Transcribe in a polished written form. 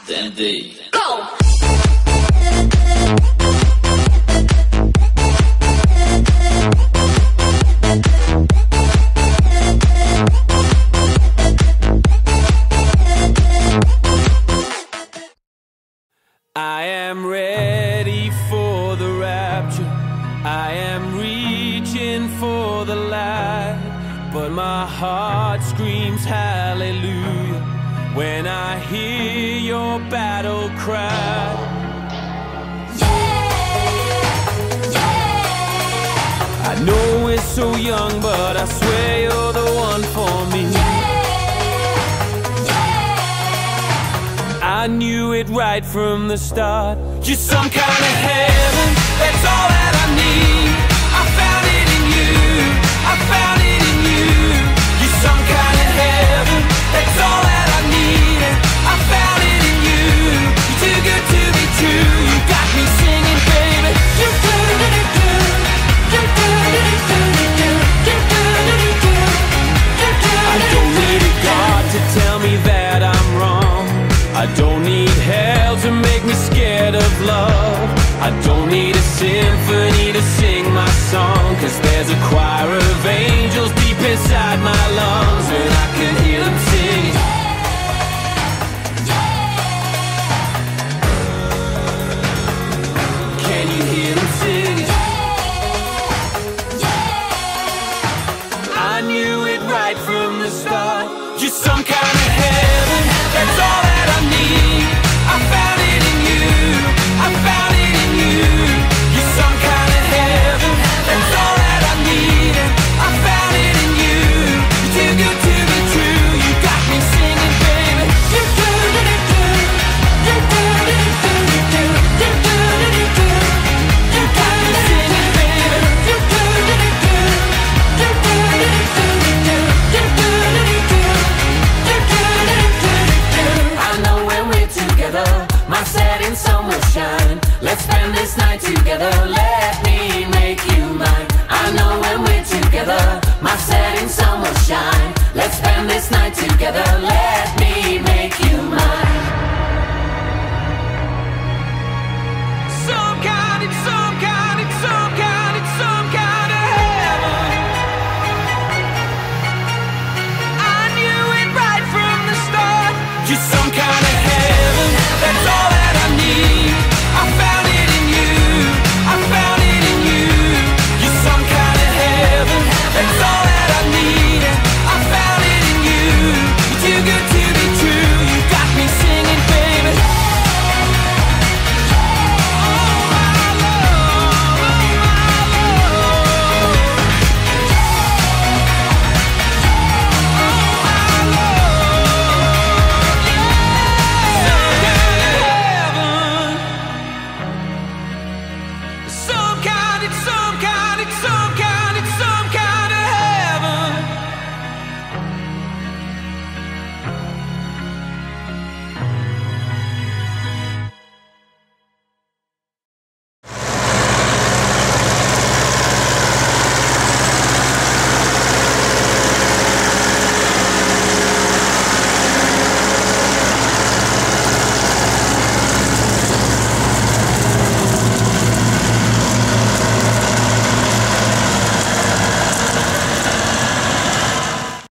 than they. Go! I am ready for the rapture. I am reaching for the light, but my heart screams hallelujah when I hear your battle cry. I know we're so young, but I swear you're the one for me. I knew it right from the start. You're some kind of heaven, that's all that I need. I found it in you, I found it in you. You're some kind of heaven, that's all that I need. I found it in you, you're too good to be true. You got me singing, baby. I don't need a God to tell me that I'm wrong. I don't need hell to make me scared of love. I don't need a symphony to sing my song, 'cause there's a choir of angels deep inside my lungs, and I can hear them sing. Can you hear them sing? I knew it right from the start. You're some kind of heaven, that's all that I need. I found it in you, I found it in you. You're some kind of heaven, that's all that I need. I found it in you, you're too good to be true. You got me singing, baby. You got me singing, baby. My setting sun will shine. Let's spend